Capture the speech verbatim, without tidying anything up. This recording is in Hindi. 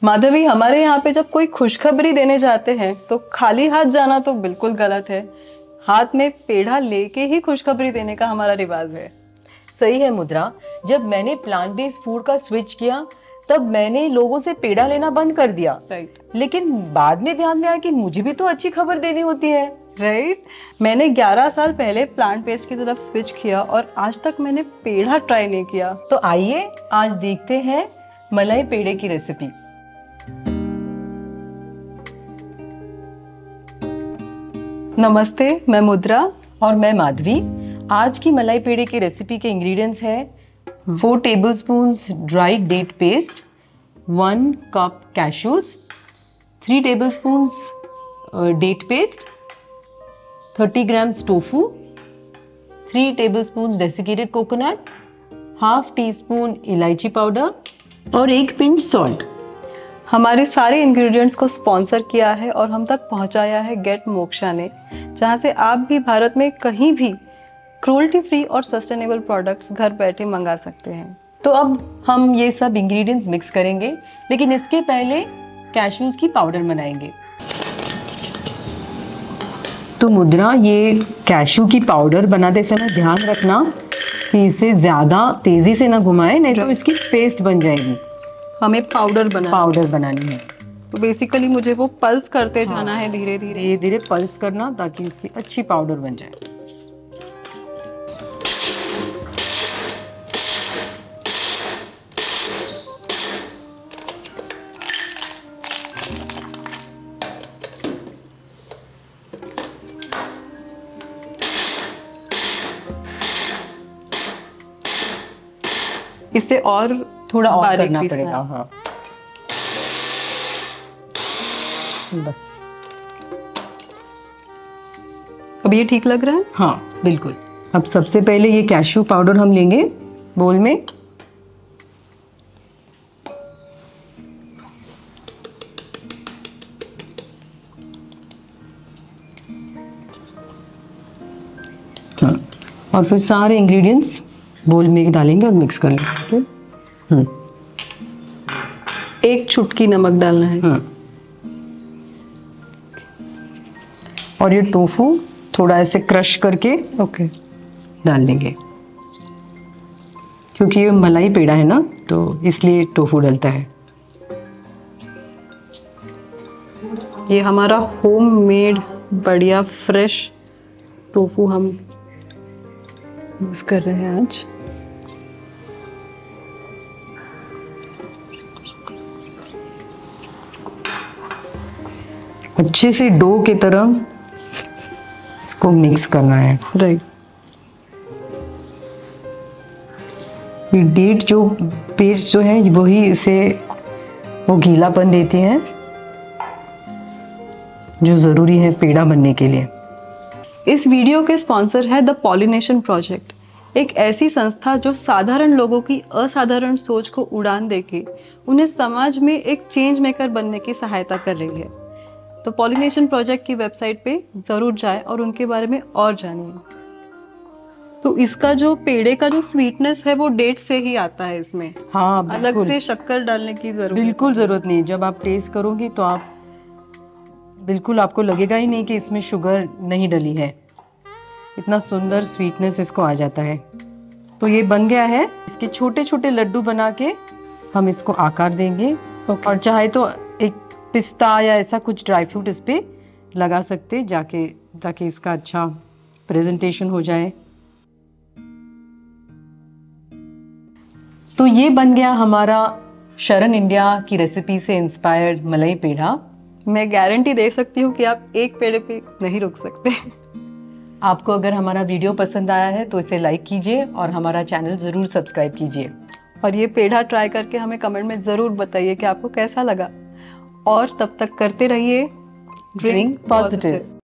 माधवी, हमारे यहाँ पे जब कोई खुशखबरी देने जाते हैं तो खाली हाथ जाना तो बिल्कुल गलत है। हाथ में पेढ़ा लेके ही खुशखबरी देने का हमारा रिवाज है। सही है मुद्रा। जब मैंने प्लांट बेस्ड फूड का स्विच किया तब मैंने लोगों से पेड़ा लेना बंद कर दिया। राइट। लेकिन बाद में ध्यान में आया कि मुझे भी तो अच्छी खबर देनी होती है। राइट। मैंने ग्यारह साल पहले प्लांट बेस्ड की तरफ स्विच किया और आज तक मैंने पेढ़ा ट्राई नहीं किया। तो आइए आज देखते हैं मलाई पेड़े की रेसिपी। नमस्ते, मैं मुद्रा और मैं माधवी। आज की मलाई पेड़े की रेसिपी के इंग्रेडिएंट्स है four tablespoons dried date paste, one cup cashews, three tablespoons date paste, thirty grams tofu, three tablespoons desiccated coconut, half teaspoon इलायची पाउडर और एक पिंच सॉल्ट। हमारे सारे इंग्रेडिएंट्स को स्पॉन्सर किया है और हम तक पहुंचाया है गेट मोक्षा ने, जहां से आप भी भारत में कहीं भी क्रूल्टी फ्री और सस्टेनेबल प्रोडक्ट्स घर बैठे मंगा सकते हैं। तो अब हम ये सब इंग्रेडिएंट्स मिक्स करेंगे, लेकिन इसके पहले कैशूज की पाउडर बनाएंगे। तो मुद्रा, ये कैशू की पाउडर बनाते समय ध्यान रखना कि इसे ज़्यादा तेज़ी से ना घुमाएं, नहीं तो इसकी पेस्ट बन जाएगी। हमें पाउडर बना पाउडर बनानी है। तो बेसिकली मुझे वो पल्स करते हाँ, जाना है, धीरे धीरे धीरे धीरे पल्स करना ताकि इसकी अच्छी पाउडर बन जाए। इसे और थोड़ा और करना पड़ेगा। हाँ, बस अब ये ठीक लग रहा है। हाँ बिल्कुल। अब सबसे पहले ये कैशू पाउडर हम लेंगे बोल में। हाँ, और फिर सारे इंग्रेडिएंट्स बोल में डालेंगे और मिक्स कर लेंगे। हम्म एक चुटकी नमक डालना है। हाँ। और ये टोफू थोड़ा ऐसे क्रश करके ओके डाल देंगे, क्योंकि ये मलाई पेड़ा है ना, तो इसलिए टोफू डलता है। ये हमारा होममेड बढ़िया फ्रेश टोफू हम यूज कर रहे हैं आज। अच्छे से डो की तरह इसको मिक्स करना है। राइट। ये डेट जो पेस्ट जो है वही इसे वो गीलापन देती है जो जरूरी है पेड़ा बनने के लिए। इस वीडियो के स्पॉन्सर है द पॉलिनेशन प्रोजेक्ट, एक ऐसी संस्था जो साधारण लोगों की असाधारण सोच को उड़ान देके उन्हें समाज में एक चेंज मेकर बनने की सहायता कर रही है। तो पॉलिनेशन प्रोजेक्ट की वेबसाइट पे जरूर जाएं और उनके बारे में और जानिए। तो इसका जो पेड़े का जो स्वीटनेस है वो डेट से ही आता है इसमें। हाँ, अलग से शक्कर डालने की जरूरत बिल्कुल जरूरत नहीं। जब आप टेस्ट करोगी तो आप बिल्कुल आपको लगेगा ही नहीं कि इसमें शुगर नहीं डली है। इतना सुंदर स्वीटनेस इसको आ जाता है। तो ये बन गया है। इसके छोटे छोटे लड्डू बना के हम इसको आकार देंगे। okay. और चाहे तो एक पिस्ता या ऐसा कुछ ड्राई फ्रूट इस पे लगा सकते जाके, ताकि इसका अच्छा प्रेजेंटेशन हो जाए। तो ये बन गया हमारा शरण इंडिया की रेसिपी से इंस्पायर्ड मलाई पेड़ा। मैं गारंटी दे सकती हूँ कि आप एक पेड़े पे नहीं रुक सकते। आपको अगर हमारा वीडियो पसंद आया है तो इसे लाइक कीजिए और हमारा चैनल ज़रूर सब्सक्राइब कीजिए। और ये पेड़ा ट्राई करके हमें कमेंट में ज़रूर बताइए कि आपको कैसा लगा। और तब तक करते रहिए ड्रिंक पॉजिटिव।